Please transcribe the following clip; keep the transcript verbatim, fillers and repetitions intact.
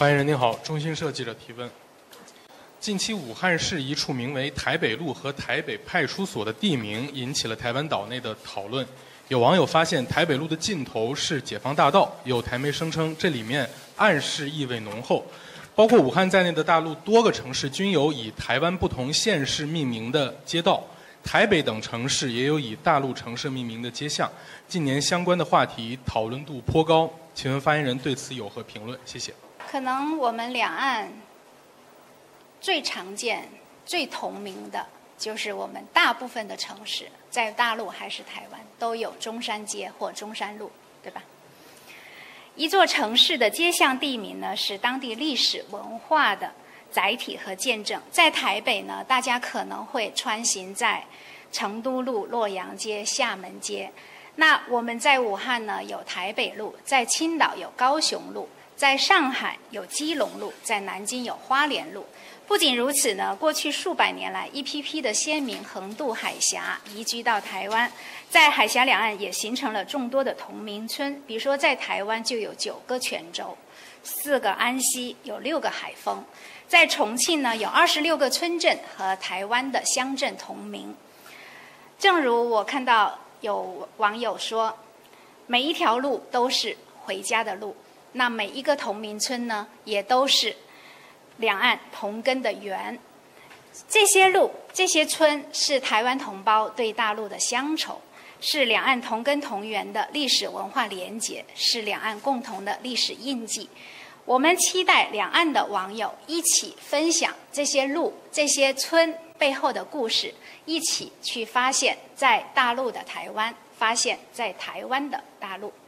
发言人您好，中新社记者提问：近期武汉市一处名为台北路和台北派出所的地名引起了台湾岛内的讨论。有网友发现台北路的尽头是解放大道，有台媒声称这里面暗示意味浓厚。包括武汉在内的大陆多个城市均有以台湾不同县市命名的街道，台北等城市也有以大陆城市命名的街巷。近年相关的话题讨论度颇高，请问发言人对此有何评论？谢谢。 可能我们两岸最常见、最同名的，就是我们大部分的城市，在大陆还是台湾，都有中山街或中山路，对吧？一座城市的街巷地名呢，是当地历史文化的载体和见证。在台北呢，大家可能会穿行在成都路、洛阳街、厦门街。那我们在武汉呢，有台北路；在青岛有高雄路；在上海有基隆路；在南京有花莲路。不仅如此呢，过去数百年来，一批批的先民横渡海峡，移居到台湾，在海峡两岸也形成了众多的同名村。比如说，在台湾就有九个泉州，四个安溪，有六个海丰；在重庆呢，有二十六个村镇和台湾的乡镇同名。正如我看到有网友说，每一条路都是回家的路，那每一个同名村呢，也都是两岸同根的源。这些路、这些村是台湾同胞对大陆的乡愁，是两岸同根同源的历史文化连结，是两岸共同的历史印记。我们期待两岸的网友一起分享这些路、这些村背后的故事，一起去发现在大陆的台湾，发现在台湾的大陆。